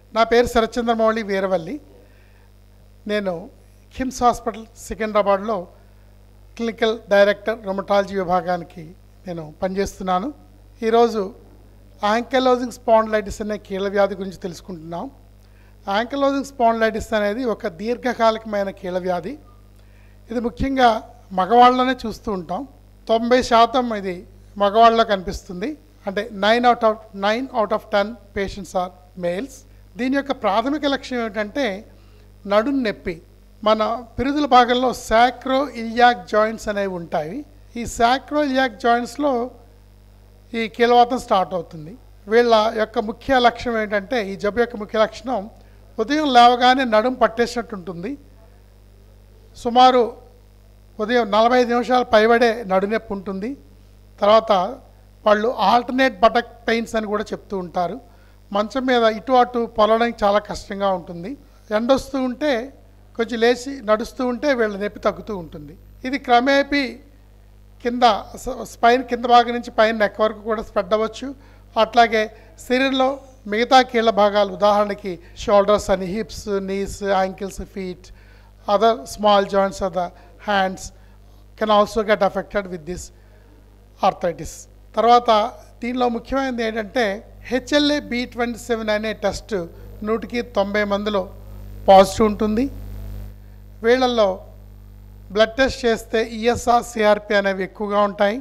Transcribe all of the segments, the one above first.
నా పేరు శరత్చంద్రమౌళి వీరవల్లి. నేను కిమ్స్ హాస్పిటల్ సికింద్రాబాద్లో క్లినికల్ డైరెక్టర్ రొమటాలజీ విభాగానికి నేను పనిచేస్తున్నాను. ఈరోజు యాంకైలోజింగ్ స్పాండిలైటిస్ అనే కీళ్ళ వ్యాధి గురించి తెలుసుకుంటున్నాం. యాంకైలోజింగ్ స్పాండిలైటిస్ అనేది ఒక దీర్ఘకాలికమైన కీళ్ళ వ్యాధి. ఇది ముఖ్యంగా మగవాళ్ళలోనే చూస్తూ ఉంటాం. 90% ఇది మగవాళ్ళలో కనిపిస్తుంది. అంటే 9 out of 10 patients are males. దీని యొక్క ప్రాథమిక లక్ష్యం ఏమిటంటే నడుం నొప్పి. మన పిరుదుల భాగంలో సాక్రో ఇలియాక్ జాయింట్స్ అనేవి ఉంటాయి. ఈ సాక్రో ఇలియాక్ జాయింట్స్లో ఈ కీళ్ళవాతం స్టార్ట్ అవుతుంది. వీళ్ళ యొక్క ముఖ్య లక్ష్యం ఏంటంటే, ఈ జబ్బు యొక్క ముఖ్య లక్షణం ఉదయం లేవగానే నడుం పట్టేసినట్టు ఉంటుంది. సుమారు ఉదయం 45 నిమిషాలు పైబడే నడునొప్పి ఉంటుంది. తర్వాత వాళ్ళు ఆల్టర్నేట్ బటక్ పెయిన్స్ అని కూడా చెప్తూ ఉంటారు. మంచం మీద ఇటు అటు పొలడానికి చాలా కష్టంగా ఉంటుంది. ఎండొస్తూ ఉంటే కొంచెం లేచి నడుస్తూ ఉంటే వీళ్ళ నొప్పి తగ్గుతూ ఉంటుంది. ఇది క్రమేపీ కింద స్పైన్ కింద భాగం నుంచి పైన నెక్ వరకు కూడా స్ప్రెడ్ అవ్వచ్చు. అట్లాగే శరీరంలో మిగతా కీళ్ళ భాగాలు, ఉదాహరణకి షోల్డర్స్ అని, hips, knees, ankles, feet, other small joints of the hands can also get affected with this arthritis. తర్వాత దీనిలో ముఖ్యమైనది ఏంటంటే HLA-B27 అనే టెస్ట్ 100కి 90 మందిలో పాజిటివ్ ఉంటుంది. వీళ్ళల్లో బ్లడ్ టెస్ట్ చేస్తే ESR, CRP అనేవి ఎక్కువగా ఉంటాయి.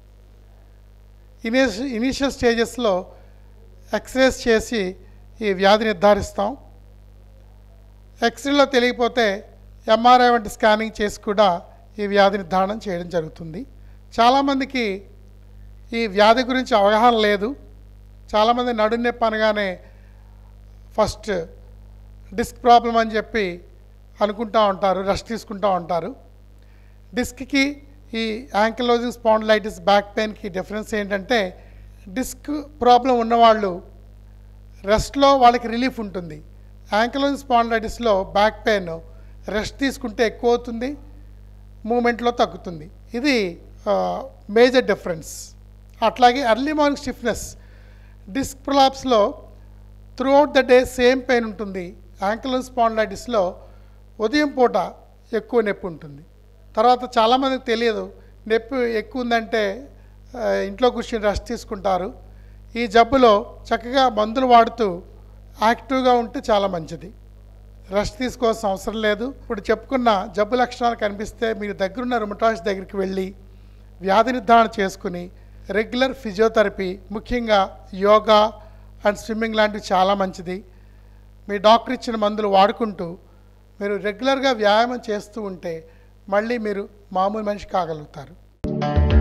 ఇనీషియల్ స్టేజెస్లో ఎక్స్రేస్ చేసి ఈ వ్యాధి నిర్ధారిస్తాం. ఎక్స్రేలో తెలియకపోతే MRI వంటి స్కానింగ్ చేసి కూడా ఈ వ్యాధి నిర్ధారణ చేయడం జరుగుతుంది. చాలామందికి ఈ వ్యాధి గురించి అవగాహన లేదు. చాలామంది నడుం నొప్పి అనగానే ఫస్ట్ డిస్క్ ప్రాబ్లం అని చెప్పి అనుకుంటూ ఉంటారు, రెస్ట్ తీసుకుంటూ ఉంటారు. డిస్క్కి ఈ యాంకైలోజింగ్ స్పాండిలైటిస్ బ్యాక్ పెయిన్కి డిఫరెన్స్ ఏంటంటే, డిస్క్ ప్రాబ్లం ఉన్నవాళ్ళు రెస్ట్లో వాళ్ళకి రిలీఫ్ ఉంటుంది. యాంకైలోజింగ్ స్పాండిలైటిస్లో బ్యాక్ పెయిన్ రెస్ట్ తీసుకుంటే ఎక్కువ అవుతుంది, మూమెంట్లో తగ్గుతుంది. ఇది మేజర్ డిఫరెన్స్. అట్లాగే ఎర్లీ మార్నింగ్ స్టిఫ్నెస్, డిస్క్ ప్రొలాప్స్లో throughout the day same pain ఉంటుంది. యాంకైలోజింగ్ స్పాండిలైటిస్లో ఉదయం పూట ఎక్కువ నొప్పి ఉంటుంది. తర్వాత చాలామందికి తెలియదు, నొప్పి ఎక్కువ ఉందంటే ఇంట్లో కూర్చొని రెస్ట్ తీసుకుంటారు. ఈ జబ్బులో చక్కగా మందులు వాడుతూ యాక్టివ్గా ఉంటే చాలా మంచిది. రెస్ట్ తీసుకోవాల్సిన అవసరం లేదు. ఇప్పుడు చెప్పుకున్న జబ్బు లక్షణాలు కనిపిస్తే మీరు దగ్గరున్న రుమటాలజిస్ట్ దగ్గరికి వెళ్ళి వ్యాధి నిర్ధారణ చేసుకుని రెగ్యులర్ ఫిజియోథెరపీ, ముఖ్యంగా యోగా అండ్ స్విమ్మింగ్ లాంటివి చాలా మంచిది. మీ డాక్టర్ ఇచ్చిన మందులు వాడుకుంటూ మీరు రెగ్యులర్గా వ్యాయామం చేస్తూ ఉంటే మళ్ళీ మీరు మామూలు మనిషి కాగలుగుతారు.